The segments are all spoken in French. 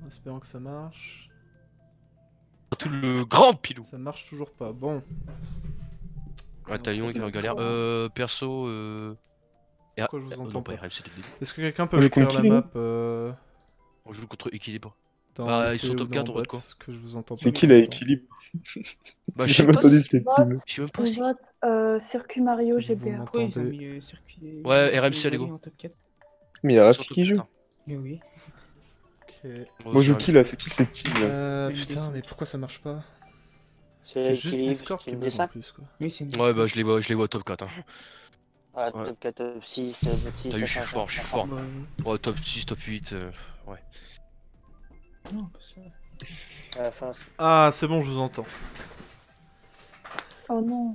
espérant que ça marche. Tout le grand pilou. Ça marche toujours pas, bon. Ouais, t'as Lyon qui est en galère. Perso, Pourquoi je vous entends non, pas pas? RM, c'était le début. Est-ce que quelqu'un peut On joue m'écrire contre la qui, map On joue contre Équilibre. dans Bah, le ils sont T top ou 4, dans on vote bot, quoi? que je vous entends pas. C'est qui pour la l'instant. équilibre? Bah, J'ai je sais jamais pas entendu si- cette team. Je sais même pas On si. vote Circuit Mario Si vous GBA. m'entendez. Pourquoi ils ont mis circuit... Ouais, RMC, Circuit allez, go. en top 4. Mais y'a Ils Rafi sont qui top joue. 4, hein. Mais oui. Ok. Moi je joue qui là? C'est qui cette team là? Putain, mais pourquoi ça marche pas? C'est C'est juste l'équilibre, Discord c'est qui une bug en D5. plus quoi. Oui, c'est une Ouais, bah, je les vois top 4. Hein. Ah, Ouais. top 4, top 6, top 6. T'as vu, je suis fort, je suis fort. Bah, Ouais, top 6, top 8. Ouais. non, pas ça. À la fin, c'est... Ah, c'est bon, je vous entends. Oh non.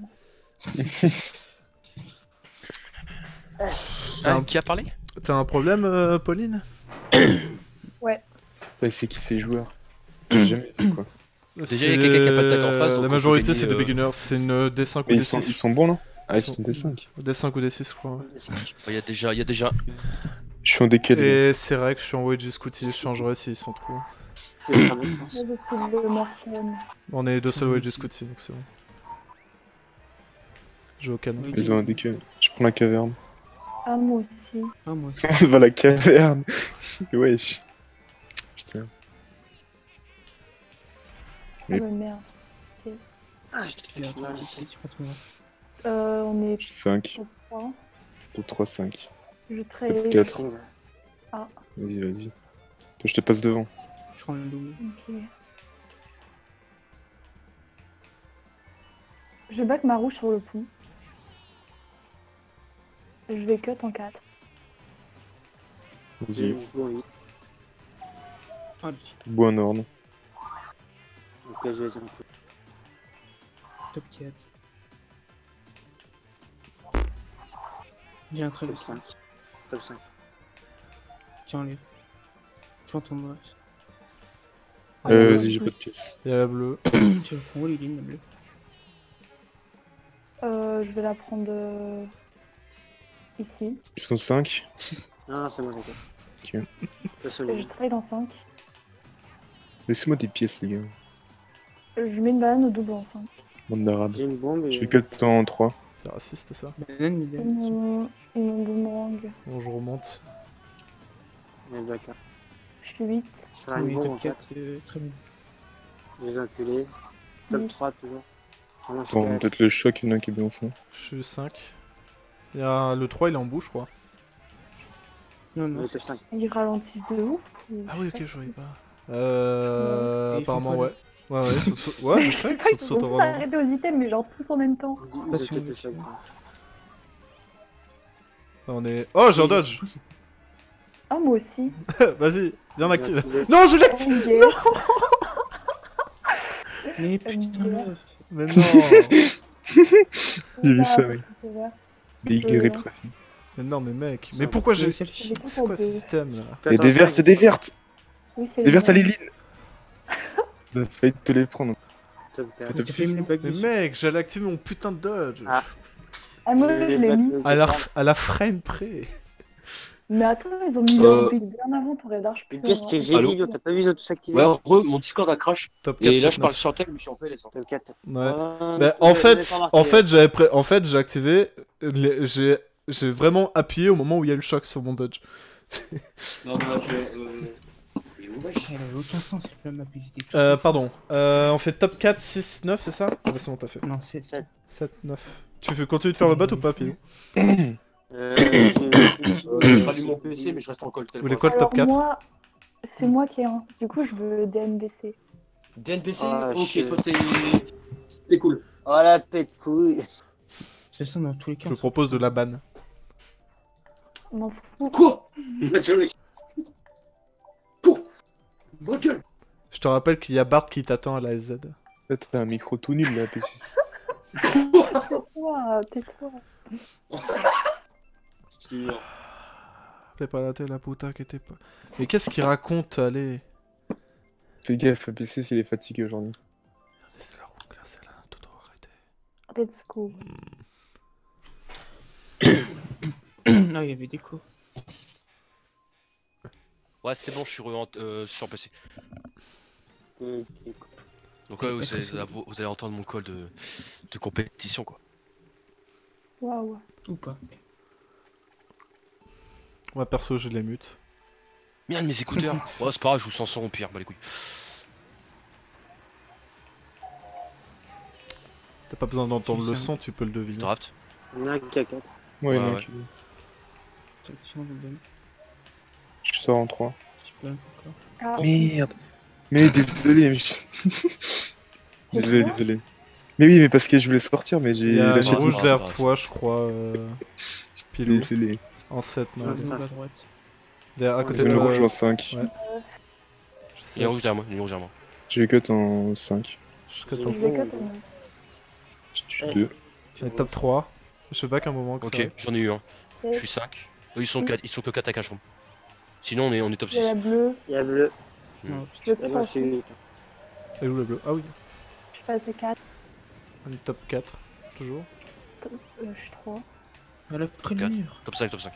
Qui a parlé? T'as un problème, Pauline? Putain, c'est qui ces joueurs? J'ai jamais vu quoi. Déjà, il y a quelqu'un qui a pas de tag en face, donc La on majorité peut c'est des gagner, beginners, c'est une D5 ou Mais D6. ils sont bons non? Ah, ils Ils sont sont- D5. D5 ou D6, je crois. Ouais. Il y a déjà. Je suis en DK. Et c'est vrai que je suis en Wedge Scouty, je changerai s'ils sont trop. C'est très bon, je pense. Moi, je suis le Morten. On est deux seuls Wedge Scouty donc c'est bon. Je joue au canon. Oui. Ils ont un DK. Je prends la caverne. Ah, moi aussi. Ah, moi aussi. On va la caverne. Wesh. Putain. Ah, Mais- mais merde. Ah, je t'ai Il y a fait mal trois ici. ici, contre moi. On est 5. top 3. Top 3, 5. Je Top trade. 4. Ah, Vas-y, vas-y. Je te passe devant. Je prends le double. ok. Je back ma rouge sur le pont. Je vais cut en 4. Vas-y. Oui. Ah, lui. Bois en ordre. Donc là, je vais un peu. Top 4. J'ai un très Top beau 5. Top 5. qui enlève. Je prends ton bref. Vas-y, j'ai pas de pièce. Il y a la bleue. Tu prends où les lignes, la bleue? Je vais la prendre ici. Ils sont 5. Non, c'est bon, j'ai Ok. pas Je solide. trade en 5. Laissez-moi des pièces, les gars. Je mets une banane au double en 5. Bande d'arabes. J'ai une bombe Je fais et... 4 en 3. C'est raciste ça. Banane, mais Et mon boomerang. Bon, je remonte. Mais d'accord. Je suis 8. Je ferai une oui, bombe en top fait. 4, très bien. Les enculés. Top Oui. 3 toujours. Vraiment, je suis Bon, à- peut-être le choc, il y en a un qui est bien au fond. Je suis 5. Il y a le 3, il est en bouche, je crois. Non, non, Ouais, c'est top 5. Ils ralentissent de ouf. ou Ah je oui, sais ok, pas. je voyais pas. Et ils font Apparemment, quoi, ouais. Ouais, ouais, je sais que Ils saute ont au tous ralenti. arrêté aux items, mais genre tous en même temps. Ils Pas ont sur fait le le choc. choc. On est. Oh, j'ai un dodge. Pourquoi c'est- Ah, moi aussi. Vas-y, viens active. Activé. Non, je l'active. Oh, yeah. Mais putain, meuf. Mais non. J'ai vu ça, Ah, oui. c'est vert. Big Euh, rétrafic. Mais non, mais mec. Mais Ça, pourquoi J'ai j'ai. J'ai C'est quoi ce système là? Il y a des vertes, il y a des vertes. Oui, c'est Des vertes à vert. Liline. T'as failli te les prendre. Top 4. Top J'ai fait 6. une bague Mais dessus. mec, j'allais activer mon putain de dodge. Ah. Ah, moi, je l'ai mis. À la frame près. Mais attends, ils ont mis leur build bien avant ton radar. Le pire, c'est que j'ai Allô dit, t'as pas vu, ils ont tous activé. Ouais, en gros, mon Discord a crash. Top 4. Et là, je parle sur tel, mais je suis en PLS. Top 4. Ouais. Ah, Bah, en fait, j'ai activé. J'ai vraiment appuyé au moment où il y a eu le choc sur mon dodge. Non, bah, je. Elle avait aucun sens, cette map, ils étaient tous- Pardon. On fait top 4, 6, 9, c'est ça? Ah, bah, c'est bon, t'as fait. Non, c'est... 7, 9. Tu veux continuer de faire le bot ou pas, Pilou? Je rallume mon PC, mais je reste en call tel. Vous voulez quoi le Alors, top 4? moi, c'est moi qui ai un. Du coup, je veux DNBC. DNPC. Ah, Ok, shit. toi, t'es cool. Oh la pète couille. C'est ça, dans tous les Je cas. vous propose de la ban. M'en fous. Quoi? Quoi? Ma gueule. Je te rappelle qu'il y a Bart qui t'attend à la SZ. Là, t'as un micro tout nul là, P6. Tais-toi, tais-toi. Préparate la puta que t'es pas. Mais qu'est-ce qu'il raconte? Allez. Fais gaffe, P6 il est fatigué aujourd'hui. C'est la route glacée là, Toto, arrêtez. Let's go. Ah, il y avait des coups. Ouais, c'est bon, je suis sur PC. Ok. Donc ouais, Pas très solide. vous allez entendre mon call de compétition quoi. Waouh. Ou pas. Moi perso, je les mute. Merde, mes écouteurs. Ouais, c'est pas grave, je vous sens sans au pire, bah les couilles. T'as pas besoin d'entendre le Ça. son, tu peux le deviner. Draft. Il y en a un qui a 4. Ouais, Ouais, non, ouais. Attention, le bon. je sors en 3. Tu peux encore. Ah, Merde. Mais désolé, mais désolé, quoi désolé. Mais oui, mais parce que je voulais sortir, mais Il j'ai y a lâché un le rouge bouton. derrière toi, je crois. Pilou. Désolé. En 7, non. Ouais, c'est ça. À droite. Derrière, à côté de Le toi. rouge en 5. Ouais. Il y a un rouge derrière moi, il y a un rouge derrière moi. J'ai cut en 5. Jusqu'à J'ai ton vu. j'ai quatre, mais- Je suis Ouais. 2. Les top 3. Je sais pas qu'un moment que Ok, ça. j'en ai eu un. Je Ouais. suis 5. Eux ils sont 4, ils sont que 4 à cache. Sinon on est top 6. J'ai la bleue. Il y a bleu. Non, Je Et peux moi, je suis passer. 8. Et où le bleu? Ah oui. Je suis passé 4. On est top 4. Toujours. Je suis 3. à la près du Quatre. mur. Top 5, top 5.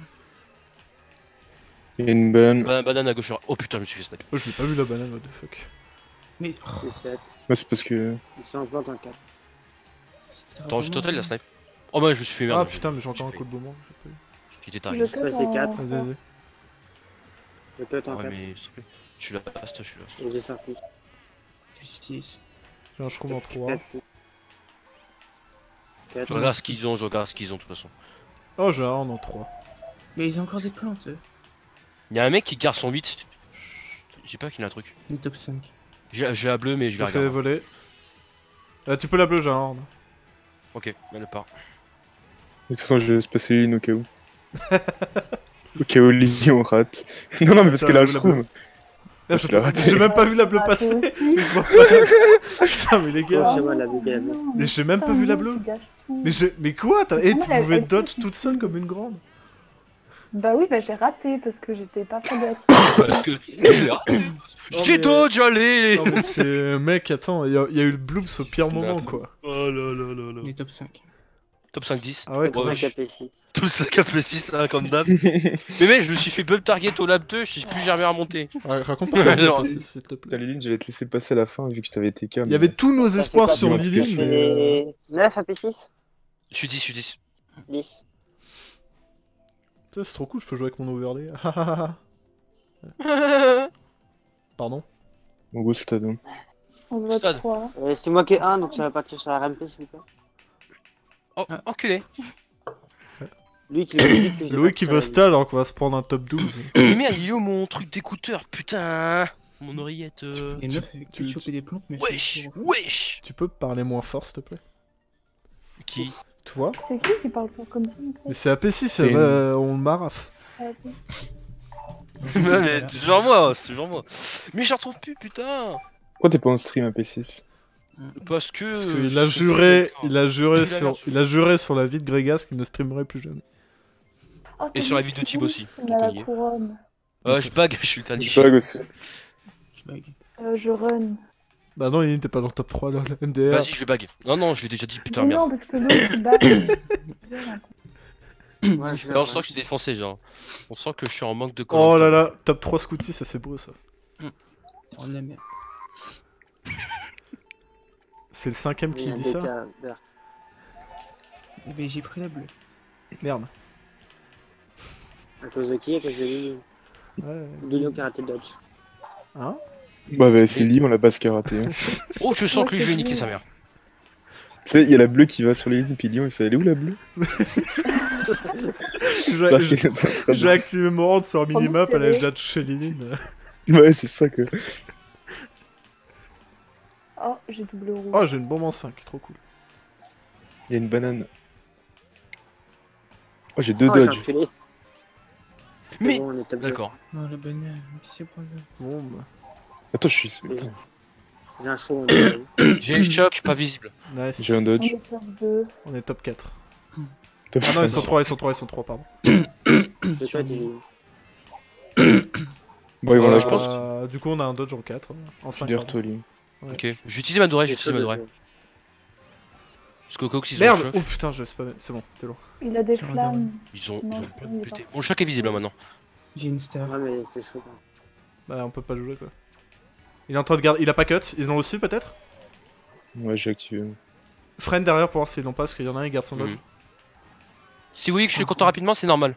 Il y a une banane. Banane à gauche. Oh putain, je me suis fait snipe. Oh, je l'ai pas vu la banane, what the fuck. Mais. C'est 7. Ouais, c'est parce que. Ils sont en plante en 4. Attends, j'ai total la snipe. Oh bah je me suis fait Ah merde. putain, mais j'ai encore un coup de moment. j'ai pas eu. J'étais Je taré. Ouais, c'est 4. Vas-y, vas-y. Je peux être en Ouais 4. mais s'il te plaît. Je suis là, je suis là. Et j'ai sorti. Du 6. J'ai un shroom en 3. 4, 6. 4. Je regarde ce qu'ils ont, je regarde ce qu'ils ont de toute façon. Oh, j'ai un horn en 3. Mais ils ont encore des plantes, eux. Y'a un mec qui garde son 8. J'ai pas qu'il a un truc. Les top 5. J'ai la bleue mais je Je la l'ai fait regarde. voler. Tu peux la bleu, j'ai un horn. Ok, elle part. De toute façon, je laisse passer Lynn au cas où. Au cas où Lynn on rate. Non, non, mais parce Attends, qu'elle a un la bleue. shroom. Ah, je l'ai raté. j'ai même pas vu la bleue Ah, passer. toi aussi. Mais je vois pas. Putain, mais les Oh, gars. c'est moi, la bleue, la bleue. Mais j'ai même pas vu la bleue. Mais quoi Et tu Elle- pouvais elle- dodge toute seule comme une grande. Bah oui, bah j'ai raté parce que j'étais pas près de la Parce que. J'ai mais, dodge, allez. Non mais c'est... Mec, attends, il y a eu le bloops au pire Snap. moment, quoi. Oh là là là là. Les top 5. Top 5-10. Ah ouais, Top Ouais, 5 AP6. Top 5 AP6, hein, comme d'hab. Mais mec, je me suis fait bump target au lab 2, je sais plus jamais remonter. Raconte pas ta Non. vie, s'il te plaît. Lynn, j'allais te laisser passer à la fin vu que je t'avais été calme. Il y avait tous nos Ça fait espoirs pas sur bien. Lily, Ça mais... Et 9 AP6 Je suis 10, je suis 10. 10. Putain, c'est trop cool, je peux jouer avec mon overlay. Pardon. Mon beau stade. Hein. On vote Stade. 3. C'est moi qui ai 1, donc ça va partir sur la RMP, s'il vous plaît. Oh, enculé. Lui qui veut vite que je Louis passe qui sur veut la stall alors qu'on va se prendre un top 12. Mais merde, il est où mon truc d'écouteur, putain. Mon oreillette. Les 9 avec tu- tu choper des plantes, mais. Wesh, wesh. Tu peux parler moins fort, s'il te plaît? Qui Toi? C'est qui parle fort comme ça en Mais fait c'est AP6, C'est on le maraffe. Ah, ok. Non mais c'est genre moi, c'est genre moi. Mais je retrouve plus, putain. Pourquoi t'es pas en stream AP6? Parce que. Parce je qu'il a suis juré, d'accord. il a juré Tu l'as sur, l'air il a juré sur la vie de Grégas qu'il ne streamerait plus jamais. Oh, Et t'as sur la dit vidéo de Tim aussi, c'est donc on la y est. couronne. Ah, je bug, je suis le tanné. Je bug aussi. Je bug. Je run. Bah non, il n'était pas dans le top 3 là, le MDR. Vas-y, je vais bag. Non, non, je l'ai déjà dit, putain, Mais merde. non, parce que l'autre il bat. Moi, je vais Là, on sent que je suis défoncé, genre. On sent que je suis en manque de Oh là là, top 3 Scooty, ça c'est beau ça. Oh la merde. C'est le 5ème Il y qui a dit des ça. cas d'heure. Mais j'ai pris la bleue. Merde. À cause de qui? À cause de lui. Ouais. Doudou qui a raté le dodge. Hein? Bah, c'est Lynn, on l'a pas karaté. Hein. Oh, je sens que lui, je vais niquer sa mère. Tu sais, il y a la bleue qui va sur les lignes, puis Lyon il fait elle est où la bleue? J'ai- qu'il est en train de- J'ai activé mon rente sur un minimap, elle a serré. déjà touché Lily. Ouais, c'est ça que. Oh, j'ai double rouge. Oh, j'ai une bombe en 5, trop cool. Il y a une banane. Oh, j'ai 2 Oh, j'ai dodge. enculé. Mais- C'est bon, on est top deux. D'accord. Oh la banane. Qu'est-ce qu'il y a pour le. Bon, bah, Attends, je suis. Attends, J'ai un show. on est- J'ai le choc, pas visible. nice. j'ai un On dodge. est sur 2. On est top 4. Top Ah non, ils cinq. sont 3, ils sont 3, ils sont 3, pardon. J'ai pas dit. Bon, ils vont là, je je pense. pense. Du coup, on a un dodge en 4. En Je suis 5. derrière toi, Lyon. Ouais. Ok. Je vais utiliser ma dorée, je vais J'ai utiliser ma peu dorée. de- Parce qu'au cas où ils ont le Merde! choc, Oh putain, je spammé. C'est bon, t'es loin. Il a des Sur un flammes. ils ont Non, plein il est pété. Bon, le choc est visible là maintenant. J'ai une star. Ouais, mais c'est chaud. Bah, on peut pas jouer quoi. Il est en train de garder. Il a pas cut. Ils l'ont aussi peut-être. Ouais, j'ai activé. Freine derrière pour voir s'ils l'ont pas, parce qu'il y en a un qui garde son dodge. Si vous voyez que je suis content rapidement, c'est normal.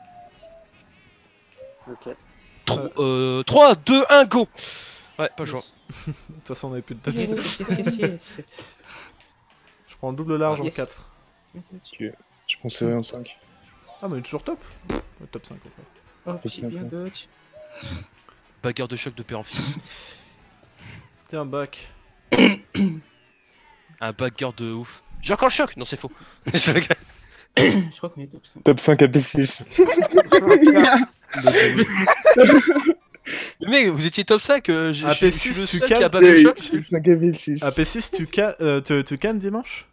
Ok. 3, 2, 1, go. Ouais, pas joué. De toute façon, on avait plus de Yes, dodge. yes, yes, yes. Je prends le double large en Yes. 4. Je prends serré en 5. Ah, mais il est toujours top. Ouais, top 5 encore. Oh, Top j'ai bien 5, dodge. Bagarre de choc de père en fils. T'es un bac. Un bagarre de ouf. J'ai encore le choc. Non, c'est faux. Je crois qu'on est top 5. Top 5 AP6. Mais mec, vous étiez top 5. Je suis AP6, le tu seul qui a calmes. pas le choc. Top 5 AP6. AP6, tu cannes dimanche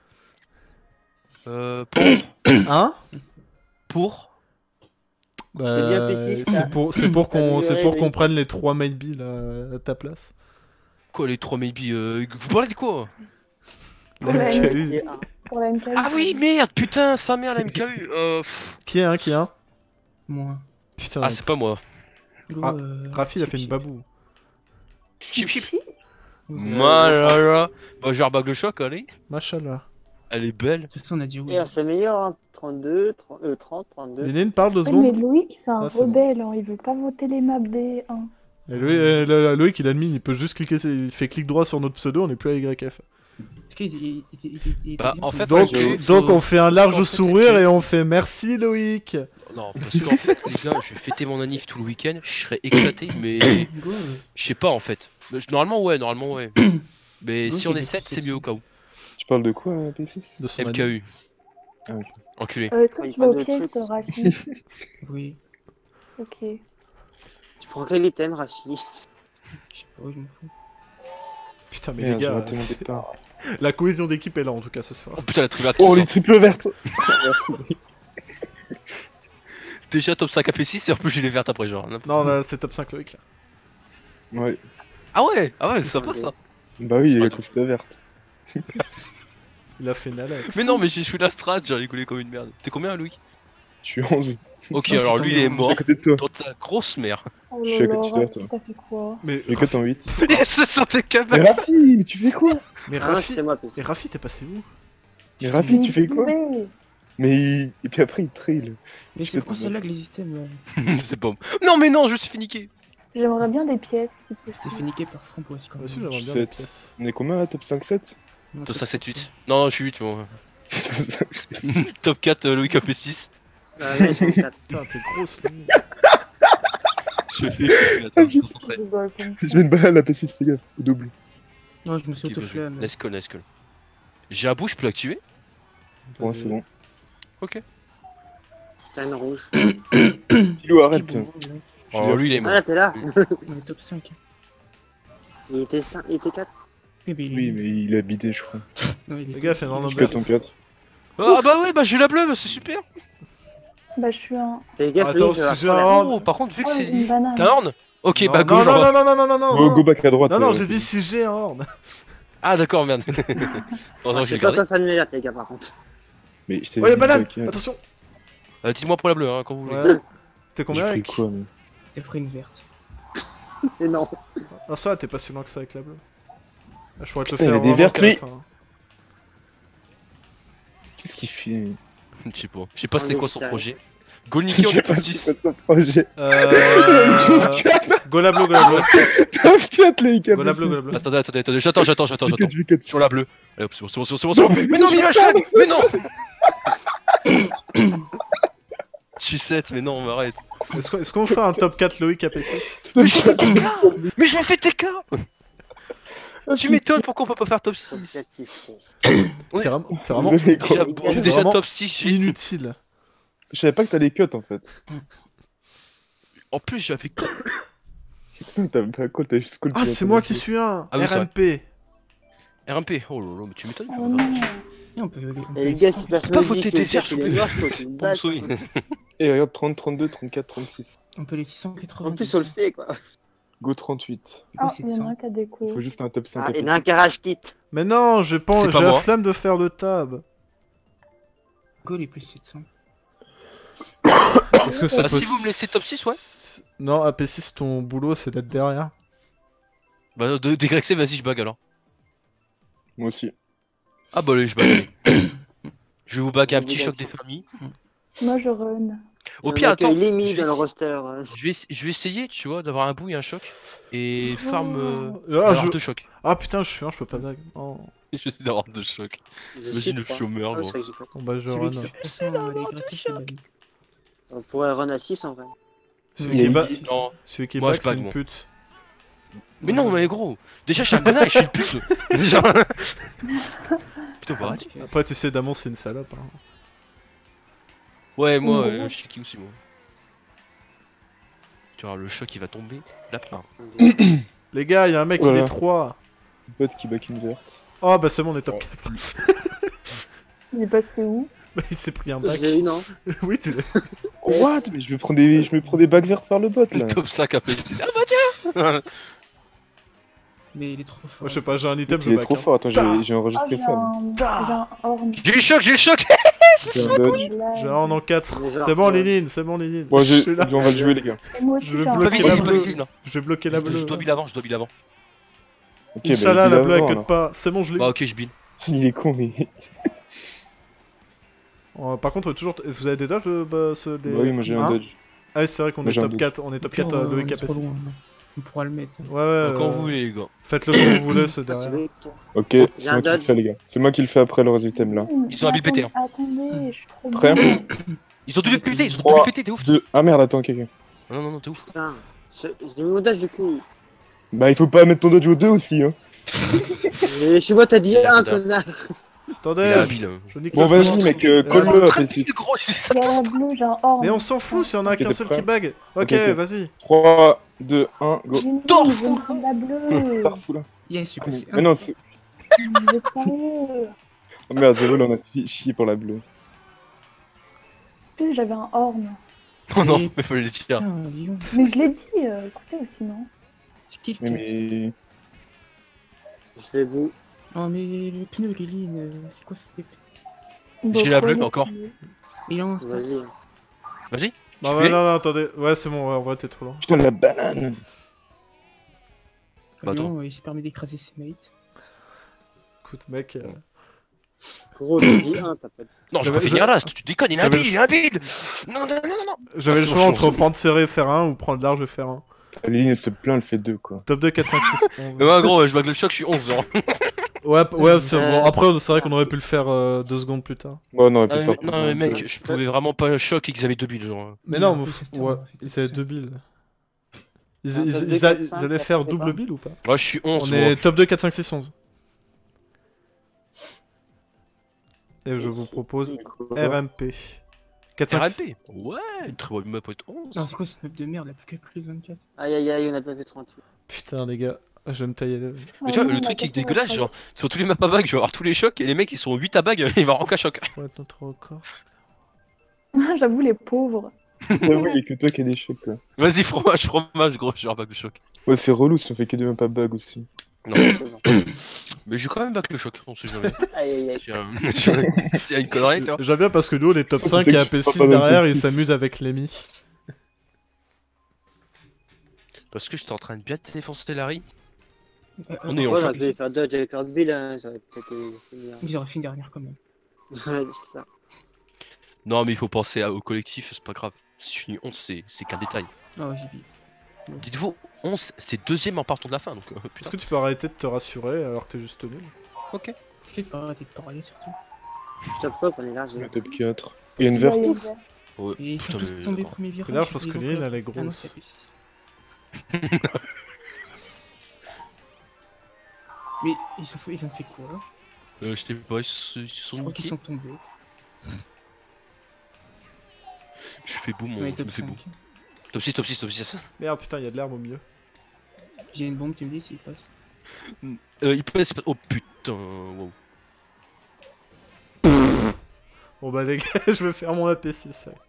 Pour. Hein Pour. Bah, C'est bien P6, ça. c'est pour qu'on oui. prenne les 3 maybe là, à ta place. Quoi, les 3 maybe vous parlez de quoi? Pour La la MKU. Et Pour la MKU. Ah oui, merde, putain, sa mère la MKU. Qui est un qui est un Moi. Putain, Ah, c'est pas moi. Go, Ah, Rafi il a fait une chip, babou. Chip chip. chip. Moi là là. Bah, je rebag le choc, allez. Machallah. Elle est belle. De toute façon, on a dit oui. c'est meilleur, hein. 32, 30, 32. Lénine parle 2 Oui, mais secondes. Loïc, c'est un Ah, c'est bon. rebelle, hein. Il veut pas voter les maps des 1. Et Loïc il admine, il peut juste cliquer, il fait clic droit sur notre pseudo, on est plus à YF. Il Bah, en fait, Donc, ouais, donc on fait un large en fait, sourire c'est que- et on fait merci Loïc. Non, parce qu'en fait, les gars, je vais fêter mon anniv tout le week-end, je serais éclaté, mais Go. je sais pas en fait. Normalement, ouais. Mais Go, si on c'est est 7, c'est mieux au cas où. Tu parles de quoi, AP6? De son ami. MKU. Ah, ok. Enculé. Est-ce que Ouais, tu pas vas au de pièce, trucs. Rafi? Oui. Ok. Tu prends quel item, Rachi? Je sais pas, je m'en fous. Putain mais Merde, les j'ai gars, raté mon départ. la cohésion d'équipe est là en tout cas ce soir. Oh putain, la trivia. Oh, les triples vertes. Merci. Déjà top 5 AP6 et en plus j'ai les vertes après, genre. Non là c'est top 5 Loïc là. Ouais. Ah ouais, c'est sympa ça. Bah oui, il y a que c'était verte. Il a fait Nalex. Mais non, mais j'ai joué la strat, j'ai rigolé comme une merde. T'es combien, Louis? Je suis 11. Ok, Non, alors je suis lui il est tombé en- mort. À côté de toi. Dans ta grosse mère. Oh Je suis à là côté de là, toi, Rafi, toi. t'as fait quoi? Mais J'ai que en 8. Il se sentait Mais capable. Rafi, mais tu fais quoi? Mais Ah non, Rafi, c'était moi, PC. et Rafi t'es passé où? Mais Rafi, tu fais quoi? Oui. Mais et puis après, il trail. Mais Je c'est fais pour pas ça mal. là que les items. Là. C'est bon. Non, mais non, je me suis fait niquer. J'aimerais bien des pièces, si C'est possible. fait niquer par Franck aussi quand Moi aussi même. j'aimerais bien 7. des pièces. On est combien là? Top 5-7? Non, Top top 5, 7, 8. Non, je suis 8, bon. Top 5-7. Top 4, Louis AP6. Ah, là, ils sont 4. Putain t'es grosse Lénine. Je fais. Attends, je suis concentré. Je dois répondre. Je mets une balle à la P6, fais gaffe, au double. Non, je me suis Ok, bien joué. auto-flamme. Let's call, let's call. J'ai un bout, je peux l'activer? Ouais, c'est bon. Ok. T'as une rouge. Pilou, arrête. Oh, lui il est mort. Ah, t'es là. On est top 5. Il était 5, il était 4. Oui, mais il est Oui, nul. mais il a bidé, je crois. Non, il est Les gars, fais il est un nul. Je pète en 4. Ah bah ouais, bah j'ai la bleue, bah c'est super. Bah, je suis un. Fais gaffe, Attends, Louis, je vais si j'ai avoir un la- horn. Oh, par contre, vu que Oh, c'est. une banane. T'as un horn? Ok, Non, bah go, non, j'en non, vois. non, non, non, non, non, Go, non. go back à droite. Non, non, j'ai dit si j'ai un horn. Ah d'accord, merde. Heureusement que Je j'ai suis pas gardé. top fan meilleur, les gars, par contre. Mais je t'ai Oh y'a dit banane. back à- Attention. Dites-moi pour la bleue, hein, quand vous voulez. Ouais. T'es J'ai combien pris avec? quoi, mais... T'as pris une verte. Et non. Ah ça, t'es pas si loin que ça avec la bleue. Ah, je pourrais te le Putain, il faire a des vraiment vertes, qu'à la lui. fin. Qu'est-ce qu'il fait? Je sais pas. Je sais pas c'est On quoi est son sérieux. projet. Go Je niquer, on sais est pas top si 10. c'est son projet. Go la bleue, go la bleue. Top 4, les gars. Go la bleue, go la bleue. Attendez, j'attends. Je vais 4 Sur la bleue. Allez hop, c'est bon. Mais non, mais il va schlag. Mais non. Je suis 7, mais non, on m'arrête. Est-ce qu'on fait un top 4 Loïc AP6? Mais je fais TK. Mais je fais TK. Tu m'étonnes pourquoi on peut pas faire top Top 6. 7, 6, Ouais. C'est vraiment Désolé, gros. Déjà, on est déjà Vraiment top 6. inutile. Je savais pas que t'allais cut en fait. En plus, j'avais. T'as pas quoi, t'as juste call. Ah, c'est moi qui suis un. Ah oui, c'est vrai. RMP. RMP. Oh là là, mais tu m'étonnes. Oh non. Et on peut. Et les gars, si personne Pas me dit voter que tes le airs, chat, s'il il vous est plaît. moche, toi, tu me Pour me bats, sauver. quoi. Et regarde, 30, 32, 34, 36. On peut les 680. En plus, on le fait, quoi. Go 38. Ah, il y en a un qui a des Il coups. faut juste un top 5. Ah, il y en a un garage kit. Mais non, j'ai C'est pas la moi. flemme de faire le tab. Go les plus 700. Est-ce que c'est Bah, si possible? vous me laissez top 6, ouais. Non, AP6, ton boulot c'est d'être derrière. Bah, dégrexé, vas-y, je bug alors. Moi aussi. Ah bah allez, je bug, allez. Je vais vous bug un Vas-y, petit choc des Gaëtan. familles. Moi, je run. Au pire, attends, limite je vais dans le essayer- roster. je vais essayer, tu vois, d'avoir un bout et un choc. Et farm Ah, d'avoir je- deux chocs. Ah putain, je suis un, je peux pas bag. Oh. Je vais essayer d'avoir deux chocs. Imagine le chômeur, Ah, genre. c'est vrai que j'ai fait. Bon bah je Celui run. qui se reprend sans les gratter, c'est David. On pourrait run à 6 en vrai. Celui qui, Non. Celui qui Moi, bag je c'est bag, une moi. pute. Mais non, mais gros. Déjà, je suis un connard et je suis une pute. Déjà. Putain, bah arrête. Après tu sais, Damon c'est une salope. Hein. Ouais, moi, Gros. je suis qui aussi, moi. Tu vois, le choc il va tomber. Là, part. Les gars, y'a un mec, il Voilà. est 3. Bot qui back une verte. Oh bah c'est bon, on est top Oh. 4. Il est passé où? Bah, il s'est pris un Je bac. l'ai eu, non? Oui, tu l'as. What? Mais je me prends des bagues vertes par le bot là. Top 5 après. Ah bah tiens. Mais il est trop fort. Moi je sais pas, j'ai un item, je Il est back. trop hein. fort. Attends, j'ai Ah, enregistré j'ai ça. un horn. J'ai eu le choc, j'ai eu le choc. J'ai un dodge. J'ai un en 4. Mais genre, C'est bon, ouais. Lénine, c'est bon, Lénine. Bon, Je suis là. on va le jouer les gars. Et moi aussi, Je veux j'ai un Pas bloquer visible, la je suis pas bleue. visible. Non. Je vais bloquer la bleue. Je dois build avant, je dois build avant. Ok, Inch'Allah, bah, la il bleue est elle avant, cut là. pas. C'est bon, je l'ai Bah eu. ok, je build. Il est con, mais. Par contre, toujours. Vous avez des dodges des... Bah oui, moi j'ai un Hein dodge. Ah, oui, c'est vrai qu'on Moi, est j'ai un top dodge. 4. On est top 4 on Loïc est trop AP6. loin. On pourra le mettre. Ouais, ouais. Quand vous voulez, les gars. Faites-le comme vous voulez, ce Ah, c'est derrière. vrai que- Ok, J'ai c'est un moi qui le dodge. fais les gars. C'est moi qui le fais après le item là. Ils ont un build pété, hein. Attendez, je suis trop Prêt bien. Ils ont double pété, ils ont Trois. double pété, t'es ouf. 2. Ah merde, attends, quelqu'un. Non, non, non, t'es ouf. Putain, j'ai mis mon dodge du coup. Bah, il faut pas mettre ton dodge au 2 aussi, hein. Mais chez moi, t'as dit Il a un dalle. connard. Il est Attendez, habile. je nique Bon, le vas-y, tour. mec, Ils colle-le sont très après. habiles, gros, c'est ça. J'ai un bleu, j'ai un horn. Mais on s'en fout si on a Ok, qu'un t'es seul prêt qui bag. Ok, Ok, ok. vas-y. 3, 2, 1, go. J'ai une Torfou. bleu, je veux prendre la bleue. Parfou là. Yes, je suis passé. Mais non, c'est. Vous êtes sérieux? Oh merde, j'avoue, là on a chié pour la bleue. En plus, j'avais un horn. Oh non, Et- mais fallait les tirer. Putain, Lyon. Mais je l'ai dit, écoutez aussi, non? C'est qui Mais, le cat mais. Je vais vous. Oh, mais le pneu, Liline, c'est quoi cette épée? J'ai la bleue, encore. Il est en stack. Vas-y. Vas-y. Non, Tu ouais, fais non, non, attendez. Ouais, c'est bon, ouais, en vrai, t'es trop loin. Putain, la banane! Bah, attends. Lyon, il se permet d'écraser ses mates. Écoute, mec. Gros, j'ai dit un, t'as pas dit. Non, je J'avais- peux finir là, tu déconnes, il est j'avais- habile, il est habile. Non, non, non, non. J'avais le Ah, choix chaud, entre chaud. prendre serré et faire 1 ou prendre large et faire 1. Aline, elle se plaint, elle fait 2 quoi. Top 2, 4, 5, 6, 11. Mais ouais, gros, je bug le choc, je suis 11 genre. Ouais, ouais, c'est bon. Après, c'est vrai qu'on aurait pu le faire 2 secondes plus tard. Bon, non, on aurait Ah, pu mais, faire. non, mais mec, je pouvais vraiment pas choc et qu'ils avaient deux builds, genre. Mais Il non, a un mais peu cette ouais, terre, ils avaient 2 builds. Ils, Un ils- top ils- 2, ils 4, ils 5, allaient faire après, double pas. build ou pas? Ouais, je suis 11, On moi. est top 2, 4, 5, 6, 11. Et je vous propose RMP. 4, 5, 6. RLP. Ouais, une très bonne map pour être 11. Non, c'est quoi cette map de merde, la plus calculée 24? Aïe aïe aïe, on a pas fait 38. Putain, les gars, je vais me tailler le. Mais tu vois, le truc qui est dégueulasse, genre, sur tous les maps à bag, je vais avoir tous les chocs et les mecs ils sont 8 à bag, il va en choc. Pour être notre record. J'avoue, les pauvres. J'avoue, il y a que toi qui a des chocs quoi. Vas-y, fromage, fromage, gros, je vais avoir bag de choc. Ouais, c'est relou si on fait que des mêmes bag aussi. Non, mais j'ai quand même back le choc, on sait jamais. Aïe aïe aïe. J'ai une connerie, tu vois. J'aime bien parce que nous, on est top Ça, 5 c'est et que tu AP6 peux pas dans le derrière, top ils 6. s'amusent avec l'EMI. Parce que j'étais en train de bien te défoncer Larry. On On est en Voilà, choc. je vais faire dodge avec leur bill, hein, ça aurait peut-être été bien. Ils auraient fait une dernière quand même. Ouais, c'est ça. Non, mais il faut penser au collectif, c'est pas grave. Si je finis 11, c'est qu'un détail. Ah ouais, j'ai dit. Dites-vous, 11, c'est deuxième en partant de la fin, donc Est-ce putain. que tu peux arrêter de te rassurer alors que t'es juste nul? Ok. Peut-être pas arrêter de parler surtout. Top top, on est large. Le top 4. Il y a une verte. Ouais. Et ils sont Putain, tous mais tombés d'accord. premier virage. Là, je pense ils que ont Lille, pas- elle est Ah non, grosse. c'est AP6. Mais ils ont fait quoi là? Je sais pas, ils se sont Je crois qu'ils niqués. sont tombés. Je fais boum, Ouais, je top me fais 5. boum. Top 6, top 6, top 6. Merde, putain, il y a de l'herbe au milieu. J'ai une bombe, tu me dis s'il passe. Il peut pas. Oh putain, wow. Bon bah les gars, je vais faire mon AP6. ouais.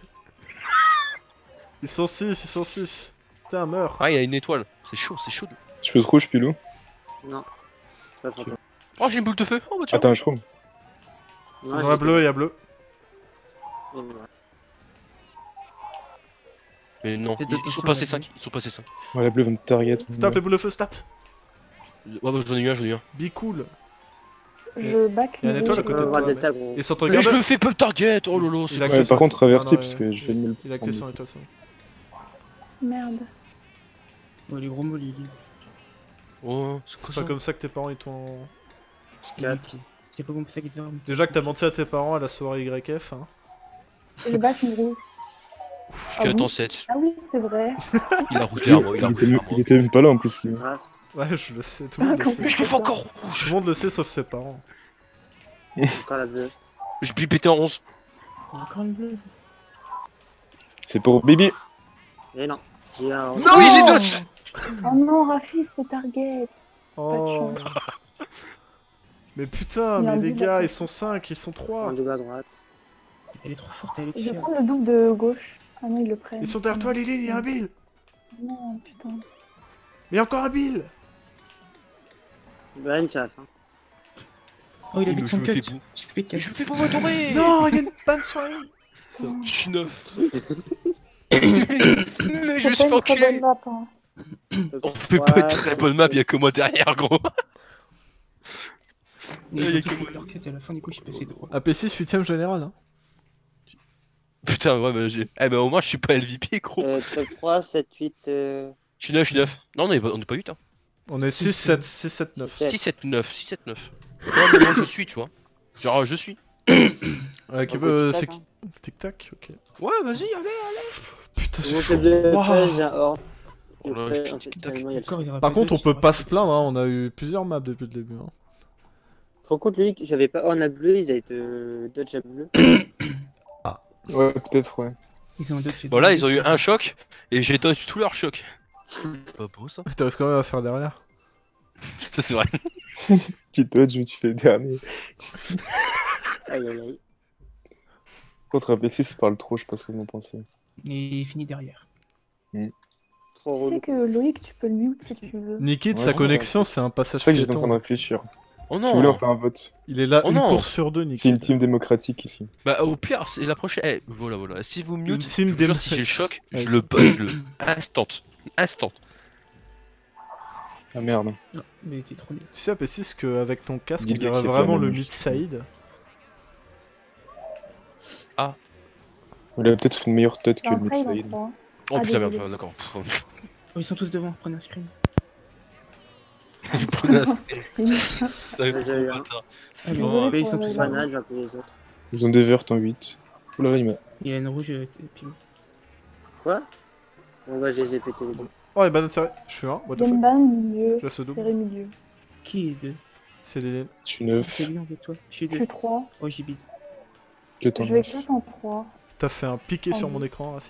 Ils sont 6, ils sont 6. Putain, meurs. Ah, il y a une étoile. C'est chaud, c'est chaud. Je peux te rouge, Pilou? Non. Pas pour toi. Oh, j'ai une boule de feu. Oh, bah tiens. Attends, je trouve. Non, Ils ont la bleue, il y a bleu. j'ai pas. Mais non, Faites ils sont attention, passés la 5. Ils sont passés 5. Ouais, la bleue va me target. Stop les boules de feu, stop. Ouais, bah j'en ai eu un, j'en ai eu un. Be cool. Je back Il y a un les étoile à rouges. côté de On va toi, des mec. tags, gros. Et sans te Mais je regarder. me fais pas target. Oh lolo, c'est Il a quoi que Ouais, par contre, averti, Non, non, parce que je fais il- mieux le Il a que prendre. son étoile, ça. Merde. Oh, les gros mots, Lily. Oh, c'est C'est quoi pas ça? comme ça que tes parents ils t'ont. C'est pas comme ça qu'ils ont. Déjà que t'as menti à tes parents à la soirée YF, hein. Je back une rouge. Je suis à temps 7. Ah oui, c'est vrai. Il a rouge derrière moi, il a rouge derrière moi. Il était même pas là en plus. lui. Draft. Ouais, je le sais, tout le monde le sait. Mais je me fais encore Tout rouge. le monde le sait sauf ses parents. Encore la bleue. Je peux péter en 11. Encore une bleue. C'est pour Bibi. Et non. J'ai un. Non, oui, j'ai dodge. Oh non, Rafi se fait target. Oh. Mais putain, Il a mais un les double gars, à ils sont 5, ils sont 3. Un double à droite. Elle est trop forte, elle est Je vais fière. prendre le double de gauche. Ah non, ils le prennent. Ils sont derrière toi, Lily, il y a un Bill. Non, putain. Mais il y a encore un Bill. Ben, tu as la fin. Oh, il a Il mis me son fait cut. bout. Je fais Mais je me fais pas tomber. Non, il y a une panne soirée. Je suis 9. Mais je me suis fait C'est pas une très bonne enculer. map, hein. On fait pas une très bonne map, y'a que moi derrière, gros. Ils Il y a ont tous que fait moi. leur cut à la fin, du coup, je suis passé droit. AP6 8ème général, hein. Putain, ouais, bah j'ai. Eh bah au moins, je suis pas LVP, gros. Top 3, 7, 8. Je suis 9, je suis 9. Non, on est pas 8, hein. On est 6, 7, 6, 7, 9. 6, 7, 9, 6, 7, 9. Ouais, mais moi je suis, tu vois. Genre, je suis. Qui veut. C'est Tic-tac, qui Tic-tac, ok. Ouais, vas-y, allez. Putain, Mon j'ai fait chaud. de Waouh. frais, j'ai un hors. Oh là, Le frais, j'ai en fait, tic-tac. finalement, il y a le- Encore, il y aura Par contre, on deux peut qui pas seront se plaindre, hein. restés. On a eu plusieurs maps depuis le début. Hein. Trop contre lui, j'avais pas Horn à bleu, ils avaient été dodge à bleu. Ouais, peut-être, ouais. Ils ont d'autres. Bon, là, ils ont eu un choc et j'ai dodge tout leur choc. Pas beau ça. T'arrives quand même à faire derrière. Ça, c'est vrai. Petit dodge, mais tu fais le dernier. Aïe aïe aïe. Contre AP6, ça parle trop, je sais pas ce que vous en pensez. Et il finit derrière. Trop Tu relou. sais que Loïc, tu peux le mute si tu veux. Nikit, Ouais, sa c'est connexion, c'est un passage C'est ça que j'étais en train de piéton. réfléchir. Oh Si vous voulez, on non. fait un vote. Il est là Oh une non. course sur deux, C'est Nikit. une team démocratique ici. Bah, au pire, c'est la prochaine. Eh, voilà, voilà. Si vous mute, Une team je vous jure, démo- si j'ai le choc, Vas-y. je le instant. Instant. Ah merde. Non, mais t'es trop nul. Tu sais, AP6, qu'avec ton casque, on Didier dirait qui a fait vraiment la le même mid-side. Il a peut-être une meilleure tête que C'est le un trade en mid-side. 3. Oh Ah, putain, merde, désolé. d'accord. Oh, ils sont tous devant, prenez un screen. Je prenais un screen. J'ai eu un. C'est Ah, mais vraiment- ouais, ils sont tous devant. Banane, j'ai appelé les autres. Ils ont des vertes en 8. Oula, il m'a. Il y a une rouge pile. Quoi? Bon bah je les ai pété les deux. Oh, et banane serrée. Je suis un, what the fuck. Genban, milieu. Je laisse le double. Serré, milieu. Qui est deux? C'est les. Je suis 9. C'est lui en fait, toi. Je suis Je deux. suis 3. Oh, j'ai bide. Que t'en Je vais 9. 4 en 3. T'as fait un piqué Oh, sur oui. mon écran, Rafi.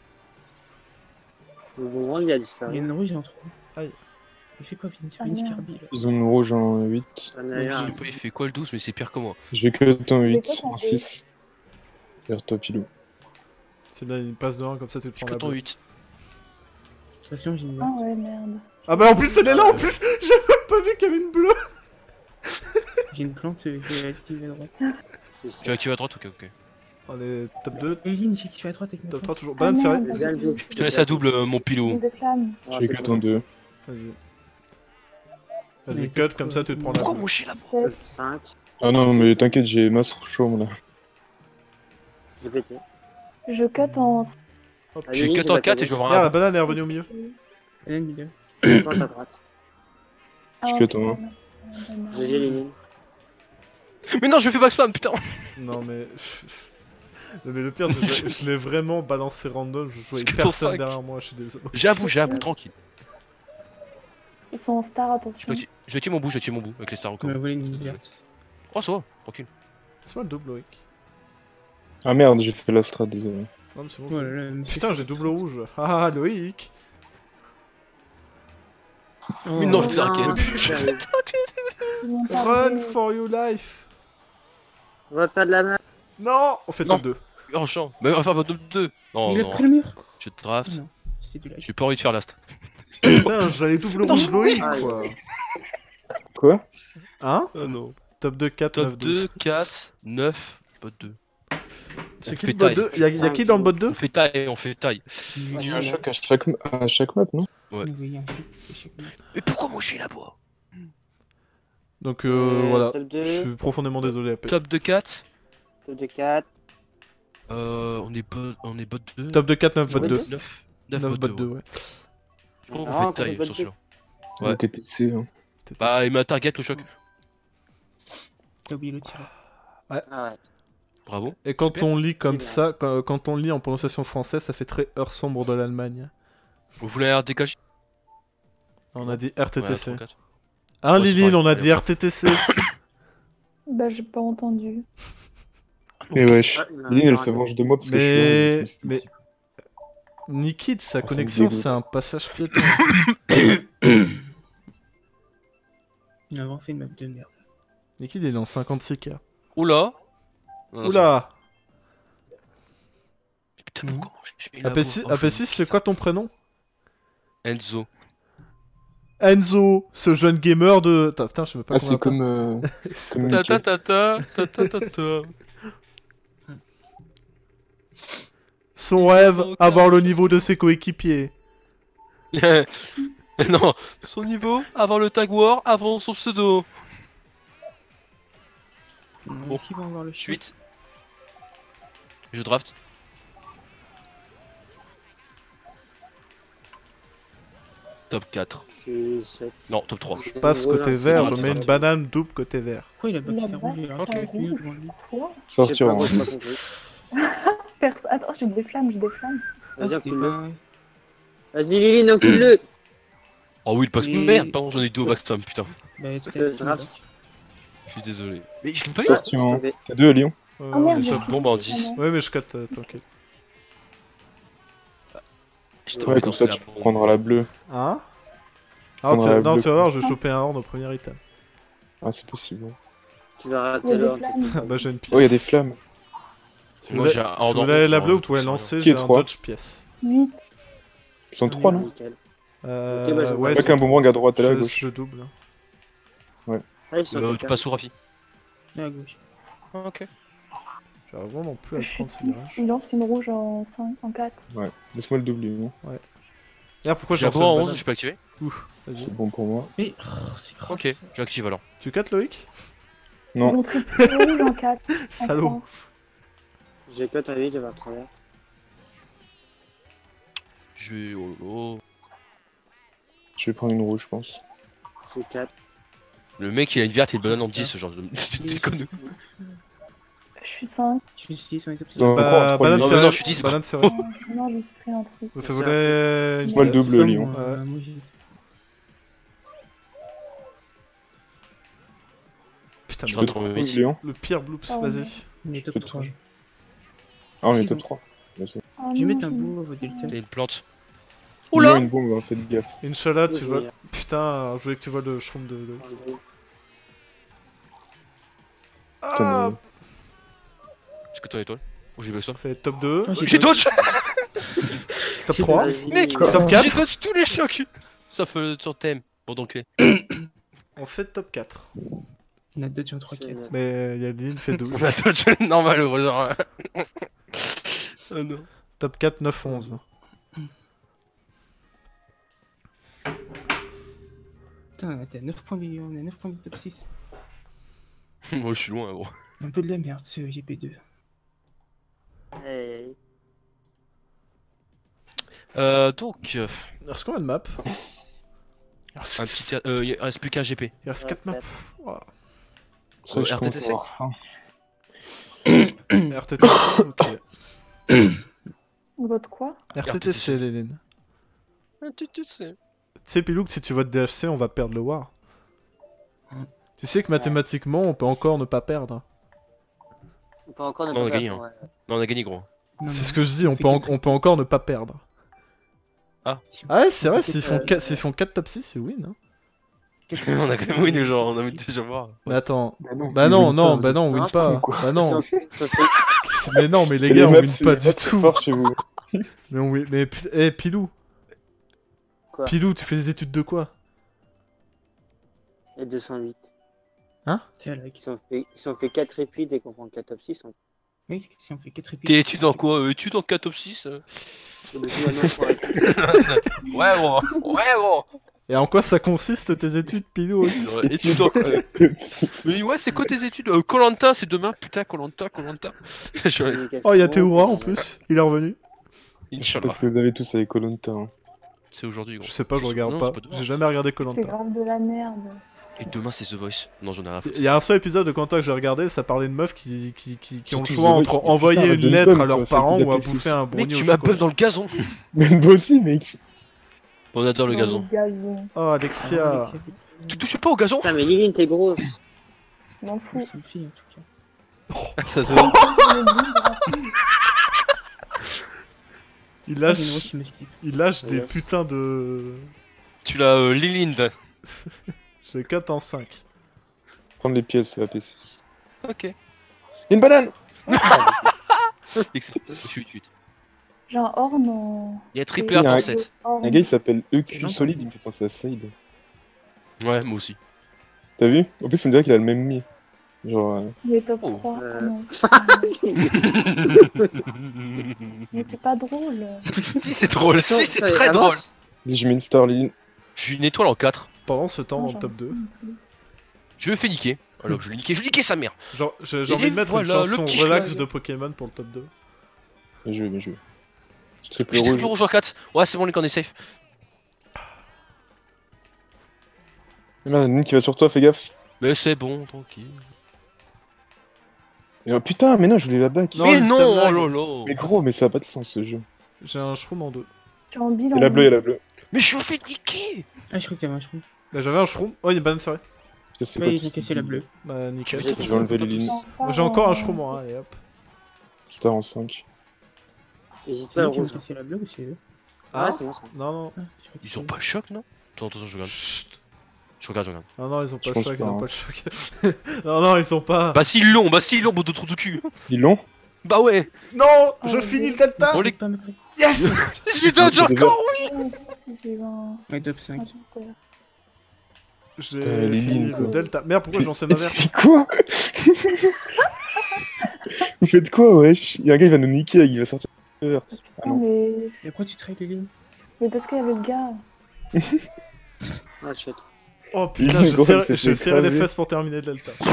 Le bon il a Il y a disparu. une rouge en 3. Aïe. Il fait quoi, Vince Ah, Vince merde. Kirby là? Ils ont une rouge en 8. J'en ai Je un. sais pas, il fait quoi le 12, mais c'est pire que moi. Je vais que en 8, quoi, en 6. Vers toi, Pilou. C'est là une passe de 1, comme ça tu te Je suis prends la content bleue. 8. De toute façon, j'ai une Ah verte. ouais, merde. Ah bah en plus elle est là en plus. J'ai même pas vu qu'il y avait une bleue. J'ai une plante, j'ai activé à droite. C'est Tu as activé à droite, ok. On est top 2, Eline, j'ai activé à droite avec ma top 3 plante. toujours. Banane serrée. merde. bien le bleu. Je te laisse à double, mon pilou. Une de flamme. J'ai que ton 2. Vas-y. Vas-y, Mais cut, comme ça tu te prends la Pourquoi bleue. mon chien là? 7. 5. Ah non, mais t'inquiète, j'ai masse chaud là. J'ai pété. Je cut en. J'ai Allez, 4 en 4 et je vais voir Regarde, la un. banane est revenue au milieu. Elle est milieu. Je pense à droite. Ah, cut en putain. J'ai l'élimine. Mais non, je fais back spam, putain! Non mais. Non, mais le pire, c'est que je l'ai vraiment balancé random. Je voyais Parce que ton personne 5. derrière moi, je suis désolé. J'avoue, tranquille. Ils sont en star, attention. Je vais tuer mon bout, avec les stars On encore. m'a volé une verte. Oh, ça va, tranquille. C'est moi le double, Loïc. Ah merde, j'ai fait la strat, désolé. Non mais c'est bon. Oh là là, monsieur Putain, j'ai fait double rouge. Ah, Loïc. Mais non, Non, t'inquiète. sérieux. Ils vont Run tarder. for your life. On va faire de la main. Non, on fait Non. top 2. Oh, champ. Mais on va faire votre 2. Non, Il a non. pris le mur. Je draft. Non, c'était du live. J'ai pas envie de faire last. Putain, j'allais double rouge Loïc Aïe. quoi. Quoi? Hein? Oh non. Top 2, 4, Top 9, 2, 12. 4, 9, pas 2. C'est On qui fait le bot taille. 2 Y'a qui dans le bot 2? On fait taille, on fait taille. Il y a un choc à chaque map, non? Ouais. Oui, il y a un truc à chaque map. Mais pourquoi moi je suis là-bas? Donc voilà, Top je 2, suis profondément désolé AP. Top de 4. top de 4. On est bot 2. Top de 4, 9 bot Ouais, 2. 9 9 bot 2, ouais. Je crois Ah, qu'on fait encore taille, bot sur 2. celui-là. Ouais. Ouais. TTC, hein. Bah, il m'a target le choc. T'as oublié le tir. Ah ouais. Bravo. Et quand Super. on lit comme Oui, ça, quand on lit en prononciation française, ça fait très heure sombre de l'Allemagne. Vous voulez un RDK? On a dit RTTC. Ouais, 3-4. Hein, Ouais, c'est Liline, pareil, on a allez, dit on RTTC. Bah, j'ai pas entendu. Et wesh, Ah, il m'a Lynn, elle encore se un venge de moi parce que je suis là. Mais- donc je me suis dit, Nikid, sa Ah, ça me connexion, dégoûte. c'est un passage piéton. Il a vraiment fait une map de merde. Nikid, il est en 56k. Oula. Non, Oula. Putain, mais Mhm. comment j'ai mis la AP6, voix? Oh, je AP6 c'est quoi ton prénom? Enzo. Enzo, ce jeune gamer de... Putain, je sais même pas Ah, comment c'est comme. Comme Ta Mickey. ta ta ta ta ta ta ta. Son rêve, avoir le niveau de ses coéquipiers. Non, son niveau, avant le tag war, avant son pseudo. Bon. Qui va avoir le chute? 8. Je draft. Top 4. Je suis 7. Non, top 3. Je passe côté vert, je mets une banane double côté vert. Pourquoi il a boxé La rouge alors qu'il Ok. est venu devant lui? Quoi? Sortir en J'ai pas compris. Attends, j'ai des flammes, j'ai des flammes. Ah, Vas-y, c'était encule-le. pas... Vas-y, Liline, encule-le. Oh oui, le pack. Mais- Merde, pardon, j'en ai deux au backstam, putain. Bah, Le peut-être draft. Je suis désolé. Mais je l'ai pas eu. Sortir en. T'as deux à Lyon. Oh merde, top j'ai bombe en 10. Ouais, mais je capte, t'inquiète. Je te Ouais, comme ça, relance tu la bombe. prendras la bleue. Hein? On tu, a non, bleu. tu vas voir, je vais choper un horn au premier item. Ah, c'est possible. Tu vas Il y a rater des l'or. flammes. Bah, j'ai une pièce. Oh, il y a des flammes. Si Moi, vous j'ai un voulez- si hors vous voulez d'ordre, la genre, bleue, vous tout pouvez ça, lancer, Qui j'ai est un trois dodge pièce. 8. Ils sont trois, non? Nickel. Euh, Ok, bah, je ouais, Pas qu'un boomerang à droite et là à je gauche. le double. Ah, ils sont Tu passes au Rafi. à gauche. Ok. J'arrive vraiment plus à Je suis prendre 6. ce virage. Il lance une rouge en 5, en 4. Ouais, laisse-moi le double, Lyon. Regarde pourquoi J'ai j'ai un lancé bon en le 11, banane. je peux activer. Ouf, vas-y. C'est bon pour moi. Mais, c'est grave. Ok, j'active alors. Tu captes Loïc? Ils Non. ont triplé rouge en 4. Salaud. J'ai que ta vie, j'avais travers. Je vais. Oh lolo. Je vais prendre une rouge, je pense. C'est 4. Le mec il a une verte et une banane en 10, ce genre de. Tu déconnes. Je suis 5. Je suis 6, on est top 6. Non. Bah, Trois, banane non, serrée. non, je suis 10. Banane serrée. Non, j'ai pris un truc. Vous voulez une Laisse-moi le pièce? double, Lyon. Moi, j'ai... Putain, Je mais rentre en Double, ici. Lyon. le pire bloops, Oh, vas-y. On est top Top 3. trois. Ah, on est Six, top hein. 3. Oh Je vais non, mettre un j'ai- bout au delta. Et une plante. Oula une bombe, hein, faites gaffe. Inch'Allah, tu Oui, vois. oui. Putain, je voulais que tu vois le shroom de. Putain, Ah, Est-ce que t'as une étoile? Ou j'ai besoin? fait top 2, Ah, J'ai dodge! top j'ai 3. Mec, Top 4. j'ai dodge tous les chocs! Sauf sur thème. Bon donc. On fait top 4. On a dodge en 3-4. Mais Yaline fait 12. On a dodge normal, genre. Oh non. Top 4, 9, 11. Putain, on a 9 points de top 6. Moi je suis loin, gros. Un peu de la merde ce GP2. Hey. Donc. Il reste combien de maps? Un petit. Il reste plus qu'un GP. Il reste 4 maps. Voilà. C'est vrai que je commence à RTTC. avoir faim. RTTC, ok. Vote quoi? RTTC, Léline. Tu sais. Tu sais, Pilou, que si tu votes DHC, on va perdre le War. Tu sais que mathématiquement, on peut encore ne pas perdre. On peut encore ne Non, on a pas gagné, perdre, hein. ouais. Non, on a gagné, gros. Non, C'est non. ce que je dis, on fait peut, quatre. on peut encore ne pas perdre. Ah ouais, c'est On vrai, fait s'ils quatre. font 4 top 6, c'est win. Hein. On a quand même win, genre, on a déjà voir. Mais attends. Bah non, Bah ils non, win non, pas, bah vous non, on win Non, pas. quoi. Bah non. Ça fait- Mais non, mais les êtes- gars, on maps, win c'est- pas les du maps, c'est tout. fort chez vous. Mais on win. Mais Pilou. Quoi Pilou, tu fais des études de quoi? Et 208. Tiens, like. Si on fait 4 repeats et qu'on prend 4 top 6, on... Mec, si on fait 4 épisodes. T'es études en quoi Études en 4 top 6 Mais tout maintenant, faut arrêter. Ouais, gros. Ouais, gros. Et en quoi ça consiste tes études, Pilou? Études en quoi Mais ouais, c'est quoi tes études Koh-Lanta, c'est demain. Putain, Koh-Lanta. Oh, y'a Théoura en plus, il est revenu. Inch'Allah. Parce que vous avez tous avec Koh-Lanta. Hein. C'est aujourd'hui, gros. Je sais pas, je regarde Non, pas. c'est pas demain. J'ai jamais regardé C'est Koh-Lanta. grave de la merde. Et demain, c'est The Voice. Non, j'en ai rien à foutre. Il y a un seul épisode de Koh-Lanta que j'ai regardé, ça parlait de meufs qui ont le Surtout choix The Voice, entre putain, envoyer une donne lettre pomme, à leurs toi, ça parents te ou à tape les bouffer un Mec, brownie au tu m'as chocolat. buff dans le gazon. Mais moi aussi, mec. On adore le Dans gazon. gazon. Oh, Alexia. Tu touches pas au gazon Putain, mais Liline, t'es grosse. Je m'en fous. C'est une fille en tout cas. Ça se voit. Il J'ai une voix lâche, qui me skip. il lâche des Yes. putains de... Tu l'as Lilind. J'ai 4 en 5. Prendre les pièces, c'est la P6. Ok. Y'a une banane. Excellent. Je suis 8. J'ai un horn en. Il y a triple Il y a art en un- 7. Un gars il s'appelle EQ Non. Solide, il me fait penser à Saïd. Ouais, moi aussi. T'as vu? En plus, on dirait qu'il a le même mi. Genre. Il est top Oh. 3. Non. Mais c'est pas drôle. Si, c'est drôle. Si, c'est très avance. drôle. Dis, je mets une star Liline. Je suis une étoile en 4. Pendant ce temps, dans Non, le top j'en 2. sais plus. Je me fais niquer. Alors, je vais niquer sa mère. Genre, j'ai Et envie de mettre une voilà, le chanson petit relax schlag. de Pokémon pour le top 2. Bien joué, bien joué. Je triple J'ai rouge. triple rouge en 4. Ouais, c'est bon, les corps, on est safe. Eh merde, une qui va sur toi, fais gaffe. Mais c'est bon, tranquille. Et oh, putain, mais non, je voulais la back. Non, mais mais non, c'est ta oh blague. lolo. Mais gros, mais ça a pas de sens ce jeu. J'ai un shroom en 2. Je suis en bilan. Et la bleue, et la bleue. Mais je me fais niquer. Ah, je crois qu'il y avait un chou. Bah, j'avais un shroom. Oh, il y a une banane, c'est vrai. Putain, c'est Ouais, quoi ils tout ont ce cassé la bleue. Bah, nickel. Je vais enlever les lignes. J'ai encore un shroom en 1, et hop. Star en 5. Hésite C'est pas, le nous qui ont rouge. cassé la bleue ou c'est eux? Ah, Ah c'est bon, ça. Non, non. Ah, je crois que Ils c'est ont eux. pas choc, non Attends, je regarde. Chut. Je regarde. Non, non, ils ont pas Je le pense choc, pas, ils ont hein. pas le choc. Non, non, ils ont pas. Bah s'ils l'ont, beau de trou de cul. Ils l'ont? Bah ouais. Non, je Oh, finis oui. le delta. On les... Pas mettre. Yes. J'ai dodge encore. J'ai eu un. Ouais, top 5. J'ai Putain, les fini lignes, le quoi. delta. Merde, pourquoi j'en sais ma Tu mère? fais quoi? Vous faites quoi, wesh? Y'a un gars, il va nous niquer, il va sortir. Ah Non, non. mais. Et pourquoi tu trades les lignes? Mais parce qu'il y avait le gars. Ah, shit. Oh putain, Le je gros, il serrais s'est fait les écraser. fesses pour terminer le delta.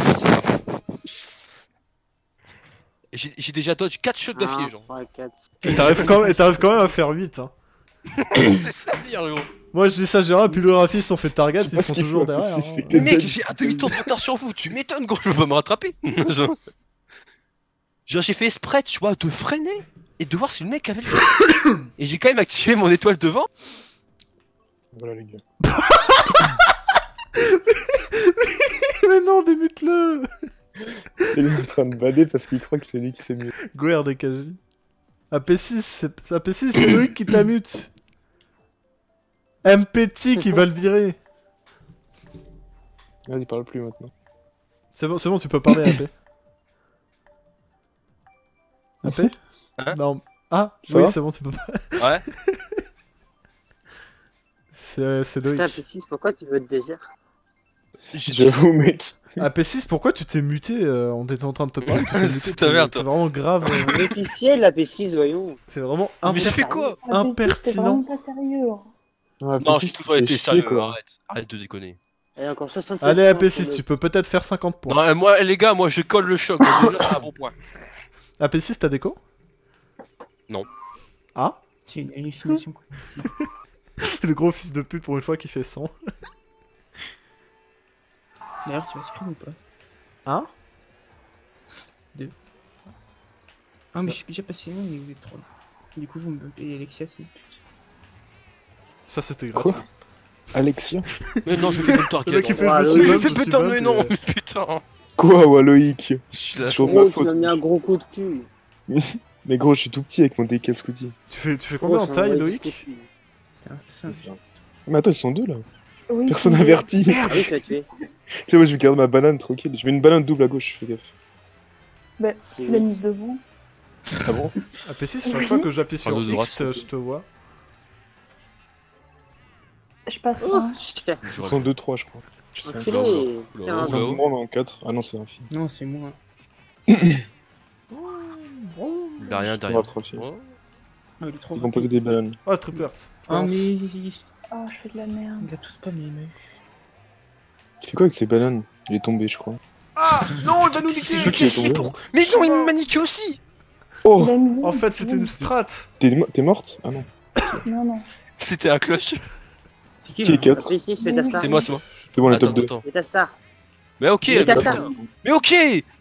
J'ai déjà dodge 4 shots d'affilée, genre. 3, 4. Et t'arrives quand même à faire 8. Hein. C'est ça dire, le gros. Moi je dis ça, Gérard, puis le Rafi ils se sont fait target, Je sais ils pas sont ce qu'il toujours faut, derrière. il se fait hein. que- Mais mec, j'ai un demi-temps de retard sur vous. Tu m'étonnes, gros, je peux pas me rattraper. Genre, j'ai fait exprès, tu vois, de freiner et de voir si le mec avait le choc. Et j'ai quand même activé mon étoile devant. Voilà, les gars. Mais non, démute-le. Il est en train de bader parce qu'il croit que c'est lui qui s'est mieux. Go RDKJ. AP6, c'est Loïc qui t'amute. MPT qui va le virer. Ah, il parle plus maintenant. C'est bon, tu peux parler AP. AP Hein Non. Ah, Ça oui, va c'est bon, tu peux pas. Ouais. C'est Putain, Loïc. P6, pourquoi tu veux être désert? J'avoue, mec. AP6, pourquoi tu t'es muté On était en train de te parler, tu t'es muté. Ta mère, T'es toi. vraiment grave. Officiel, la P6, voyons. C'est vraiment Mais j'ai fait quoi C'est Impertinent. vraiment pas sérieux. Hein. Ah, Non, P6, j'ai toujours été fait sérieux, chier, quoi. arrête de déconner. Allez, encore 66. Allez, points AP6, pour tu peux peut-être faire 50 points. Non, moi, les gars, moi je colle le choc. Donc déjà, c'est un bon point. AP6, t'as déco Non. Ah C'est une hallucination quoi. Le gros fils de pute pour une fois qui fait 100. D'ailleurs, tu vas screen ou pas? Hein Ah, mais je suis déjà passé loin, mais vous êtes 3. Du coup, vous me bumpez Alexia, c'est une pute. Ça c'était Quoi grave. Alexia? Mais non, je fais même Le target. mec qui fait Ouais, je me oui, suis Je bump, fais je me suis putain, bump, mais non, et- putain. Quoi, Waloïc? Je suis là. Je suis au Gros, ma tu faute. m'as mis un gros coup de cul. Mais gros, je suis tout petit avec mon DK Scouty. Tu fais combien en Gros, c'est un taille, vrai Loïc disque. Putain, ça, Mais attends, ils sont deux là. Oui, Personne c'est- averti. Tu Ah oui, tu l'as tué. sais, moi je vais garder ma banane tranquille. Je mets une banane double à gauche, fais gaffe. Tu l'as mise devant. Ah bon? AP6, chaque fois que j'appuie sur Pardon, de droite, X, je te vois. Je passe Oh, un. shit. Ils sont 2-3, je crois. Je sais pas. Enculé. Oula, Tiens, oula. Ils sont en 4. Ah non, c'est un film. Non, c'est moi. Il a rien Grave derrière. trophy. Oh. Ah, il est trop Ils vont rapide. poser des bananes. Oh, le triple heart. Ah, mais Oh, je fais de la merde. il a tout spammé, mec. Tu fais quoi avec ces bananes? Il est tombé, je crois. Ah non, il va nous niquer. sûr qu'il est tombé. Mais non, il m'a niqué aussi. Oh! Il a mis- En fait, c'était une strat. T'es morte? Ah non. Non, non. C'était un clutch. C'est Qui est là 4? Après, ici, fais ta star. C'est moi, c'est moi. C'est bon, le Attends, top 2. attends. Fais ta star. Mais ok, Mais t'as mais ça. putain. Mais ok.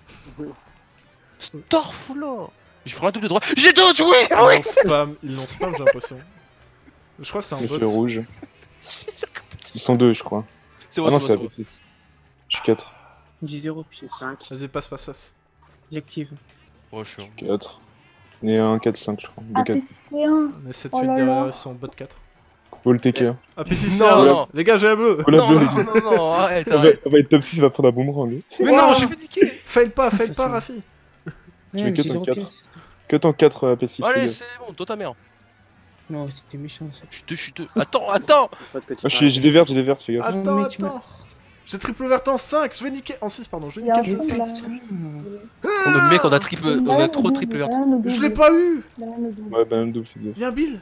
Starfula. Je prends la double de droit. J'ai d'autres, oui, oui. Ils l'ont spam, j'ai l'impression. Je crois que c'est un Le feu bot. rouge. Ils sont 2, je crois. C'est Ah moi, non, c'est c'est moi. AP6. Je suis 4. J'ai 0 puis J'ai 5. Vas-y, passe, passe, passe. j'active. Oh, je suis en- 4. On est à 1, 4, 5, je crois. 2, Ah, 4. PC1. On est 7 Oh 8 là derrière, là. ils sont bot 4. Ball TK. Ah, PC6, Non, non. les gars, j'ai la bleue. Oh la Non, bleue, non, non, non, arrête, on arrête. va être top 6, on va prendre un boomerang. Mais non, j'ai fait niquer. Fail pas, Rafi. Tu Ouais, mets que j'ai ton 0 4. pièces. Que ton 4 AP6. Allez, les gars. c'est bon, toi ta mère. Non, c'était méchant ça. Je te. Attends, attends. Faut que tu Ah, j'ai des vertes, fais gaffe. Attends, mais tu attends. J'ai triple vert en 5, je vais niquer. En 6, pardon, je vais Il y a un niquer le fou, jeu. là. On a mec, on a triple, on a trop triple vert. Je l'ai pas eu. Ouais, banane double, fais gaffe. Viens, Bill.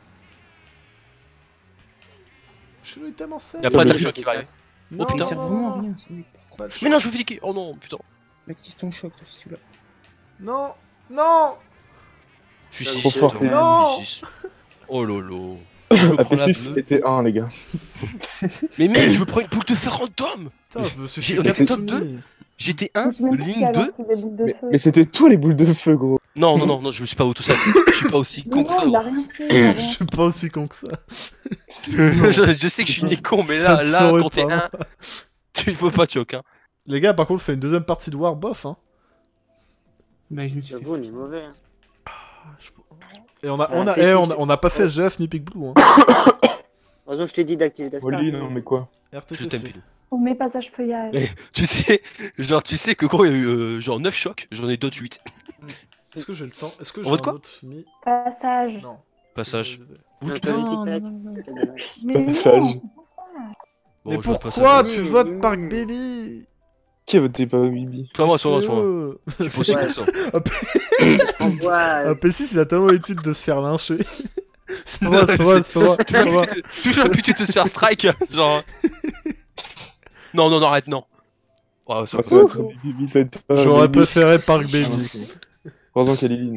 Je suis tellement sec. Y'a pas Mais- de choc qui va arriver. Non, putain. Il sert vraiment à rien, c'est nul. Pas de choc. Mais non, je vais niquer. Oh non, putain. Active ton choc, toi, si tu l'as. Non, non. Je suis Trop 6. fort, non. Oh lolo. Je me prends la AP6 bleue. était 1, les gars. Mais mec, je me prends une boule de fer random. Putain, je me suis J'ai- fait on a casser top le 2. nez. J'étais Je 1, me suis même ligne dit 2. alors c'est des boules de feu. Mais c'était toi les boules de feu, gros. Non, non, non, non, je me suis pas auto-save. Je suis pas aussi Mais con que non, ça. il a rien fait. il a Je rien suis pas aussi con que ça. Je sais que je suis né con, mais là, Ça te là, saurait quand t'es pas. 1, tu peux pas choc, hein. Les gars, par contre, fait une deuxième partie de War, bof, hein. Bah, je me suis fait. J'avoue, on est mauvais. Hein. Et on a, Ah, on a, PC, eh, on a pas fait ouais. GF ni Pick Blue, hein. Heureusement que je t'ai dit d'activer ta star. Wally, non, mais quoi? Je t'aime, RTTC. Pilou. On met passage feuillage. Mais tu sais, genre, tu sais que quand il y a eu genre 9 chocs, j'en ai d'autres 8. Est-ce que j'ai le temps? Est-ce que On j'ai vote un quoi autre mi? Passage. Non. Passage. Un Vous- peu de Non, non, tic-tac. non, non. C'est dommage. Mais Passage. non. Bon, Mais je vote pourquoi passage. tu votes Park Baby? Qui a voté pas Bibi? Toi, moi, toi, C'est moi. eux. Je suis aussi Ouais. comme ça. Envoie. Ah, P6 il a tellement l'habitude de se faire lyncher. C'est pas moi, c'est pas moi, c'est pas moi, c'est pas moi. Toujours l'habitude de se faire strike, genre. Non, non, non, arrête, non. Oh, ça Ah, ça va être Bibi, ça va être pas J'aurais Bibi. préféré Park Ah, Baby. non, heureusement qu'il y a Lily, non.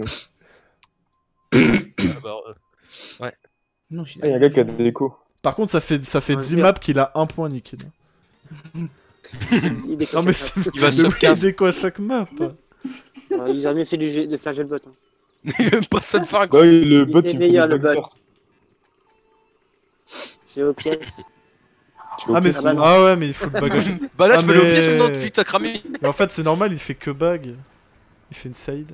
Non, je suis Ah, y'a un gars qui a des échos. Par contre, ça fait Ouais, 10 bien. maps qu'il a 1 point nickel. Il déconne Non, mais pas. c'est. Il va Le sur mec 15. il quoi à chaque map? Ouais, ils auraient mieux fait de faire jeu le bot. Hein. Il aime pas ça de faire un Bah oui, le bot était il meilleur, fait des le bonnes bot. cartes. J'ai aux pièces. Tu vois, Ah, mais Ah bah non. ah ouais, mais il faut le bagage. Bah là, Ah, je me le mais- pièce maintenant, vite, t'as cramé. Mais en fait, c'est normal, il fait que bag. Il fait une side.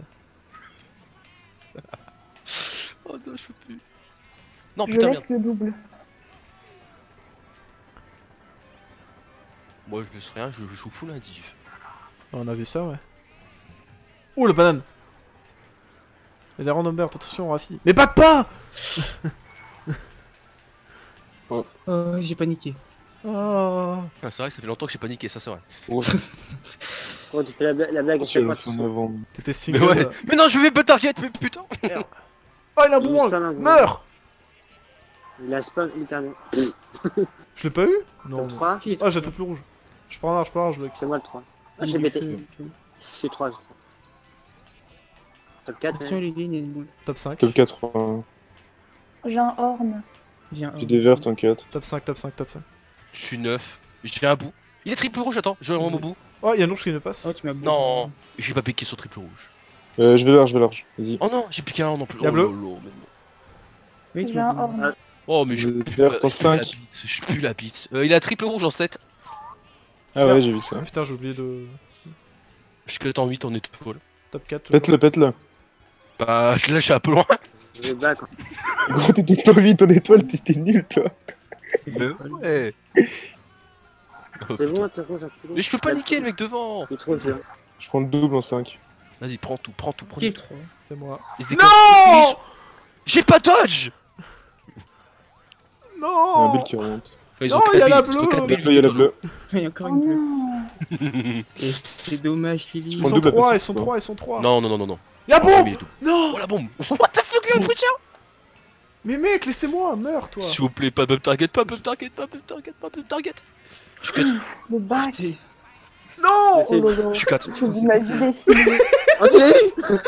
Oh non, je peux plus. Non, Je putain, merde. laisse le double. Moi, je laisse rien, je joue full indiv. On a vu ça, ouais. Oh, le banane! Il y a des random birds, attention, Rafi. Mais back pas! Oh, j'ai paniqué. Oh. Ah, c'est vrai que ça fait longtemps que j'ai paniqué, ça c'est vrai. Ouais, Oh, tu fais la blague à tu chaque vas fois. le faire en avant. T'étais Mais single. ouais. Mais non, je vais me target, mais putain. Oh, il a un Il boomerang! spam un Meurs! Il a spam littéralement. Je l'ai pas eu? Non. Top non. 3, Qui est Ah, j'ai triple rouge. Je prends un, je bloque. c'est moi le 3. Ah, Il j'ai est bêté. feu, tu vois. Je suis 3, je crois. Top 4, Attention, les lignes, il y a une boule. Top 5. Top 4, J'ai un horn. J'ai un. j'ai des vertes en 4. Top 5, top 5, top 5. Je suis 9. J'ai un bout. Il est triple rouge, attends, j'ai vraiment mon bout. Oh, il y a un ours qui me passe. Oh, tu m'as Non, j'ai pas piqué sur triple rouge. Je vais large, vas-y. Oh non, j'ai piqué un non plus. Y'a Oh bleu. lolo, mais non. Oui, tu J'ai un m'as horn. Oh, mais je Le pue vert la- en je pue la 5. bite, je pue la bite. Il a triple rouge en 7. Ah ouais, j'ai vu ça. Putain, j'ai oublié de. Je suis en 8 en étoile. Top 4. Pète-le. Bah, là, je suis un peu loin. Je vais back. Gros, t'es tout le temps 8 en étoile, t'es nul, toi. Ouais. C'est bon, t'es rouge un peu. Mais je peux pas niquer le mec devant. C'est trop dur. Je prends le double en 5. Vas-y, prends tout, prends tout, prends Qui est tout. trop C'est moi. Il déconne. Non! J'ai pas dodge. Il y a un Non! build qui remonte. Ils Non, ont il y a quatre la billes, ils ont bleue. quatre Il y a billes, le bleu, il y a la bleue. Il y a encore Oh une bleue. non. Et c'est dommage, Lily. Ils prends sont double 3, AP6, ils sont quoi. 3, ils sont 3. Non, non, non, non, non. Y'a Oh, bombe. mais il est tout. Non. Oh la bombe. What the fuck, Léon Twitcher? Mais mec, laissez-moi, meurs toi. S'il vous plaît, pas bump target, pas bump target, pas bump target, pas bump target. Le bac. T'es- Non. Oh là là. Je suis 4. Tu dis ma vie défilée. Oh, tu l'as eu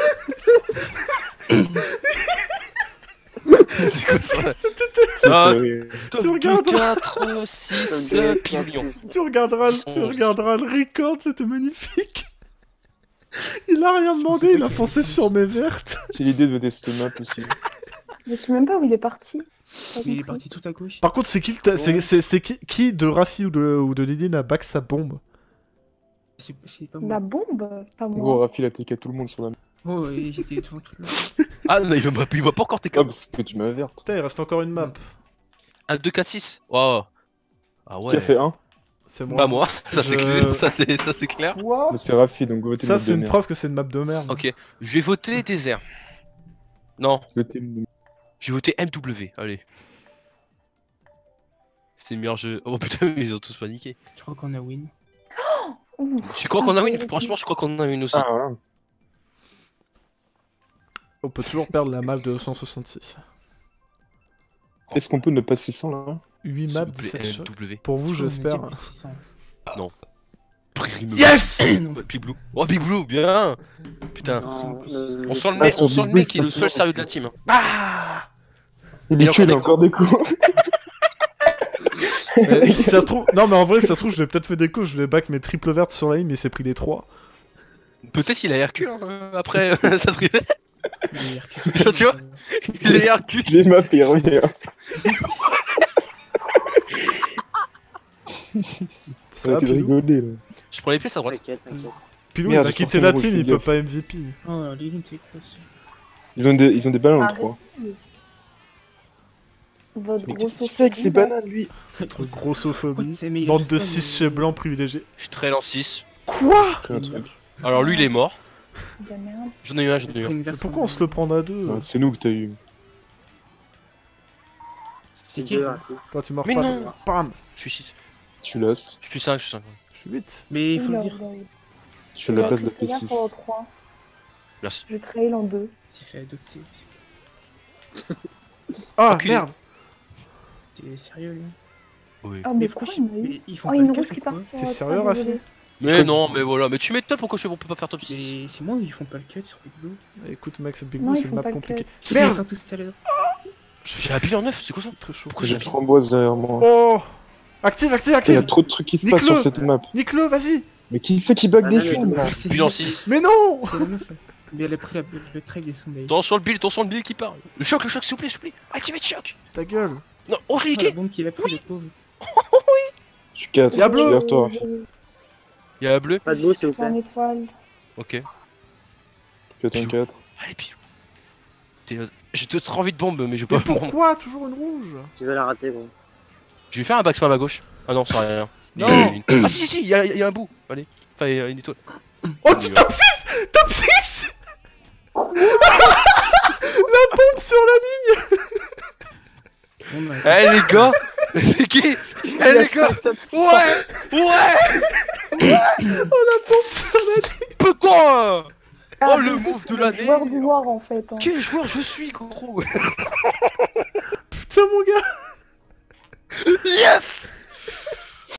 C'est quoi ça? Ça Ah, fait rire. Top Tu regardes. 4, 6, millions. Tu regarderas le record, c'était magnifique. Il a rien demandé, il a foncé sur mes vertes. J'ai l'idée de voter cette map aussi. Je sais même pas où il est parti. Pas Mais il est compris. parti tout à gauche. Par contre, c'est qui, c'est qui de Rafi ou de Lily n'a back sa bombe? C'est pas La moi. bombe. Pas En gros, moi. Rafi a TK tout le monde sur la map. Oh, et j'étais devant tout le monde. Ah non, il m'a pas encore TK. Ah, parce que tu m'as verte. Putain, il reste encore une map. 1, 2, 4, 6. Wow. Ah ouais. Qui a fait 1? C'est moi. Pas moi, ça c'est Je- clair. Ça c'est clair. Quoi? Mais c'est Rafi, donc votez Ça, le c'est une merde. preuve que c'est une map de merde. Ok, je vais voter désert. Non, Votez le- je vais voter MW. Allez. C'est le meilleur jeu. Oh putain, ils ont tous paniqué. Je crois qu'on a win. Ouh. Je crois qu'on a une. Franchement, je crois qu'on a une aussi. Ah, voilà. On peut toujours perdre la map de 166. Est-ce qu'on peut ne pas 600 là? 8 S'il maps, vous plaît, 17 shots. MW. Pour vous, On a j'espère. dit plus 600. Yes. Big Blue. Oh Big Blue, bien. Putain. Non, On sent le Ah, mec, sur on sent le Big mec Blue, qui est le c'est seul pas sérieux de la team. Ah. Il Il est a cul, il a encore encore des coups. Mais si ça se trouve... Non, mais en vrai, si ça se trouve, je l'ai peut-être fait des coups. Je l'ai back mes triples vertes sur la ligne, mais il s'est pris les 3. Peut-être qu'il a RQ après, ça se révèle. Il est RQ. Tu vois Il est RQ. Les maps, il revient. Ça Ça, a été Pilou. rigolé là. Je prends les pièces à droite. T'inquiète, t'inquiète. Pilou, Merde, il a j'ai quitté sorti la mon team, rouge, il fais peut gaffe. pas MVP. Oh, les lignes, c'est quoi ça? Ils ont des ballons Arrête. 3. Votre Mais gros qu'est-ce qu'il fait avec ces bananes lui? Notre grossophobie. c'est mais Bande il de reste pas, 6 mais- chez blancs privilégiés. Je traîne en 6. Quoi? Un truc. Alors lui, il est mort. De la merde. J'en ai eu un, j'en ai eu un. Une verte Pourquoi en- on se le prend à deux? Non, c'est nous que t'as eu. T'es C'est qui? deux, Rafi. Toi, tu meurs Mais pas. non. Bam. Je suis 6. Je suis lost. Je suis 5, je suis 5. Je suis 8. Mais il faut le Oula, dire. oula, oula. Je suis à la J'ai place de la récupéré P6. pour 3. Merci. Je trail en 2. C'est fait adopter. Ah, Enculé. merde. T'es sérieux, lui? Oui. Ah, Mais mais pourquoi pourquoi il m'a eu? mais ils font Oh, pas une le rouge cut qui ou part quoi? sur T'es trois, sérieux, Rafi? désolé. Mais non, mais voilà. Mais tu m'étonnes pourquoi on peut pas faire top 6. Mais c'est moi où ils font pas le cut sur Big Blue? Écoute, Max, Big Non, Blue, ils c'est une font map pas le compliquée. Ils Merde. sont tous allés. J'ai un bilan 9, c'est quoi ça? Très chaud. Pourquoi J'ai j'ai une framboise derrière moi. Oh. Active, active, Il y a active. trop de trucs qui se passent Nique-le. sur cette map. Nique-le, vas-y. Mais qui c'est qui bug Ah, des non, films mais- là? C'est bilan lui. 6. Mais non. C'est la meuf. Mais elle a pris le trade et son bail. Attention le bill qui parle. Le choc, s'il vous plaît, s'il vous plaît. Activez le choc. Ta gueule. Non, oh, je l'ai Oh, la niqué. bombe qu'il a pris, le pauvre. Je suis 4. Diablo. Je suis vers toi, Rafi. Il y a un bleu. Pas de bout, s'il vous C'est un plaît. étoile. Ok. Je suis à ton 4. Allez, pilou. J'ai trop envie de bombe, mais je vais pas Mais prendre. pourquoi toujours une rouge? Tu vas la rater, gros. Je vais faire un backspam à gauche. Ah non, ça rien. Non. Ah si, il y a un bout. Allez. Enfin, il y a une étoile. Oh, tu top 6. Top 6. La bombe sur la ligne. Bon, bah, Eh les gars. C'est qui? Eh les gars. Ouais. Bombe sur la ligne. Putain. Ah, Oh, le move de l'année. Joueur du noir en fait. Hein. Quel joueur je suis, gros. Putain, mon gars. Yes.